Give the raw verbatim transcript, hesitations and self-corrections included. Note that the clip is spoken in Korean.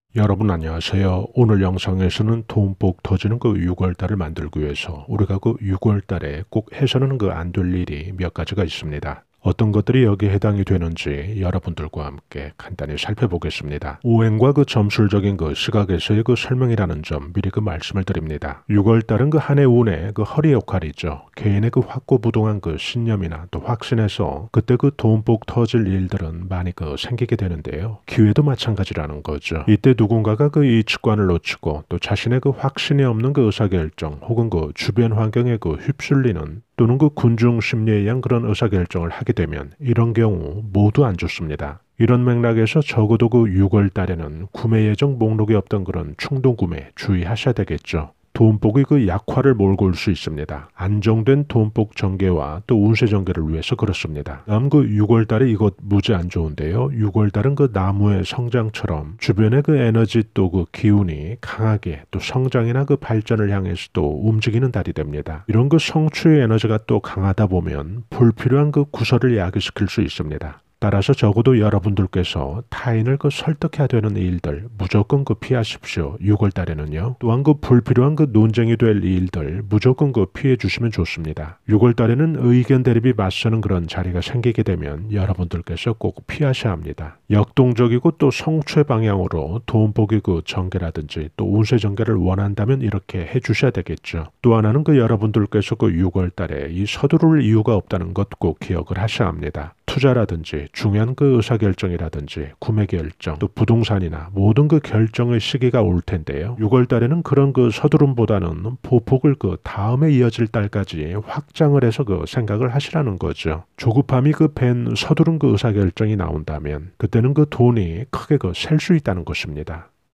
여러분 안녕하세요. 오늘 영상에서는 돈복 터지는 그 유월달을 만들기 위해서 우리가 그 유월달에 꼭 해서는 그 안 될 일이 몇 가지가 있습니다. 어떤 것들이 여기에 해당이 되는지 여러분들과 함께 간단히 살펴보겠습니다. 오행과 그 점술적인 그 시각에서의 그 설명이라는 점 미리 그 말씀을 드립니다. 유월달은 그 한 해 운의 그 허리 역할이죠. 개인의 그 확고부동한 그 신념이나 또 확신에서 그때 그 돈복 터질 일들은 많이 그 생기게 되는데요. 기회도 마찬가지라는 거죠. 이때 누군가가 그 이측관을 놓치고 또 자신의 그 확신이 없는 그 의사결정 혹은 그 주변 환경에 그 휩쓸리는 또는 그 군중 심리에 의한 그런 의사결정을 하게 되면 이런 경우 모두 안 좋습니다. 이런 맥락에서 적어도 그 유월 달에는 구매 예정 목록에 없던 그런 충동 구매 주의하셔야 되겠죠. 돈복이 그 약화를 몰고 올 수 있습니다. 안정된 돈복 전개와 또 운세 전개를 위해서 그렇습니다. 다음 그 유월 달에 이것 무지 안 좋은데요. 유월 달은 그 나무의 성장처럼 주변의 그 에너지 또 그 기운이 강하게 또 성장이나 그 발전을 향해서 또 움직이는 달이 됩니다. 이런 그 성취의 에너지가 또 강하다 보면 불필요한 그 구설을 야기시킬 수 있습니다. 따라서 적어도 여러분들께서 타인을 그 설득해야 되는 일들 무조건 그 피하십시오. 유월 달에는요. 또한 그 불필요한 그 논쟁이 될 일들 무조건 그 피해 주시면 좋습니다. 유월 달에는 의견 대립이 맞서는 그런 자리가 생기게 되면 여러분들께서 꼭 피하셔야 합니다. 역동적이고 또 성취 방향으로 돈복이 그 전개라든지 또 운세 전개를 원한다면 이렇게 해 주셔야 되겠죠. 또 하나는 그 여러분들께서 그 유월 달에 이 서두를 이유가 없다는 것 꼭 기억을 하셔야 합니다. 투자라든지 중요한 그 의사결정이라든지 구매 결정 또 부동산이나 모든 그 결정의 시기가 올 텐데요. 유월 달에는 그런 그 서두름보다는 보폭을 그 다음에 이어질 달까지 확장을 해서 그 생각을 하시라는 거죠. 조급함이 그 밴 서두른 그 의사결정이 나온다면 그때는 그 돈이 크게 그 셀 수 있다는 것입니다.